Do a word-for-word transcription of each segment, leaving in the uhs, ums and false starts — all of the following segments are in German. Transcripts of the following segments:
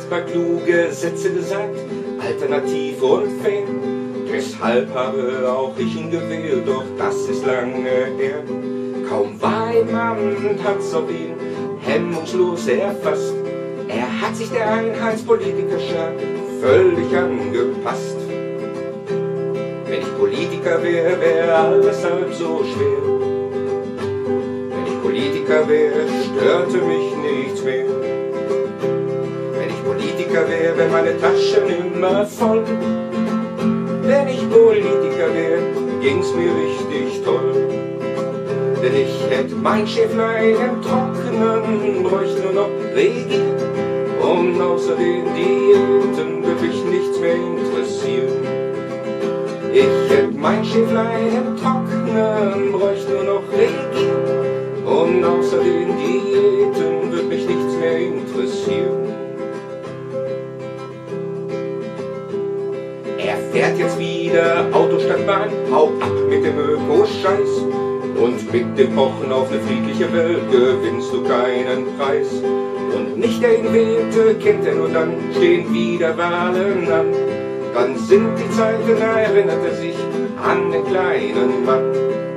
ein paar kluge Sätze gesagt, alternativ und fair. Deshalb habe auch ich ihn gewählt, doch das ist lange her. Kaum war ein Amt, hat's auf ihn hemmungslos erfasst. Er hat sich der Einheitspolitikerschar völlig angepasst. Wenn ich Politiker wäre, wäre alles halb so schwer. Wenn ich Politiker wäre, störte mich nichts mehr. Wenn ich Politiker wäre, wäre meine Taschen immer voll. Wenn ich Politiker wäre, ging's mir richtig toll. Denn ich hätte mein Schäflein im Trockenen, bräuchte nur noch Regie. Und außer den Diäten würde mich nichts mehr interessieren. Ich hätte mein Schäflein im Trocknen, bräuchte nur noch Regie. Und außer den Diäten würde mich nichts mehr interessieren. Er fährt jetzt wieder Auto statt Bahn, hau ab mit dem Öko-Scheiß. Und mit dem Pochen auf eine friedliche Welt gewinnst du keinen Preis. Und nicht der ihn wählte, kennt er nur dann, stehen wieder Wahlen an. Dann sind die Zeiten, da erinnert er sich an den kleinen Mann.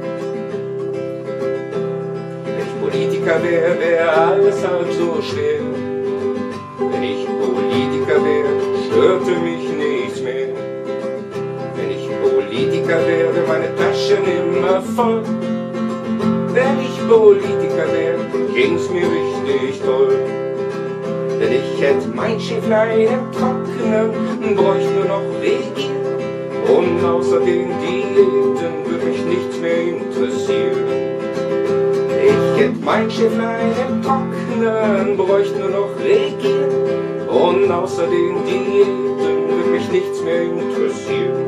Wenn ich Politiker wäre, wäre alles halb so schwer. Wenn ich Politiker wäre, störte mich nichts mehr. Wenn ich Politiker wäre, wäre meine Taschen immer voll. Wenn ich Politiker wäre, ging's mir richtig toll. Denn ich hätte mein Schäflein im Trockenen, bräuchte nur noch Regie. Und außer den Diäten würde mich nichts mehr interessieren. Ich hätte mein Schäflein im Trockenen, bräuchte nur noch Regie. Und außer den Diäten würde mich nichts mehr interessieren.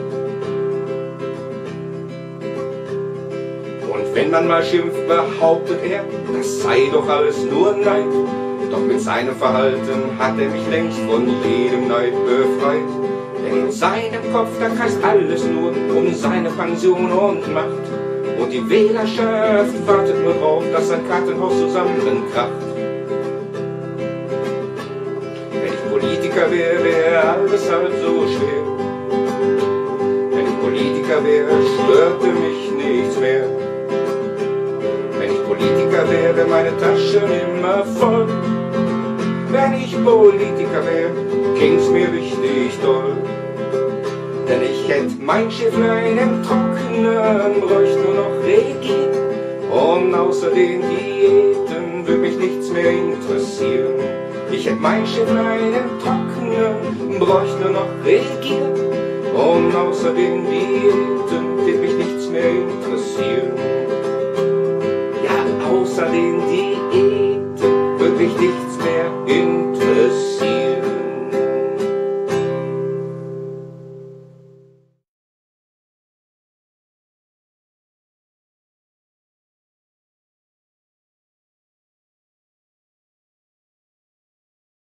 Und wenn man mal schimpft, behauptet er, das sei doch alles nur Neid. Doch mit seinem Verhalten hat er mich längst von jedem Neid befreit. Denn in seinem Kopf, da kreist alles nur um seine Pension und Macht. Und die Wählerschaft wartet nur drauf, dass sein Kartenhaus zusammenkracht. Wenn ich Politiker wäre, wäre alles halb so schwer. Wenn ich Politiker wäre, störte mich nichts mehr. Wenn ich Politiker wäre, meine Taschen immer voll. Wenn ich Politiker wäre, ging's mir richtig toll. Denn ich hätte mein Schäflein im Trockenen, bräuchte nur noch Regie. Und außer den Diäten würde mich nichts mehr interessieren. Ich hätte mein Schäflein im Trockenen, bräuchte nur noch Regie. Und außer den Diäten würde mich nichts mehr interessieren. Ja, außer den Diäten würde mich nichts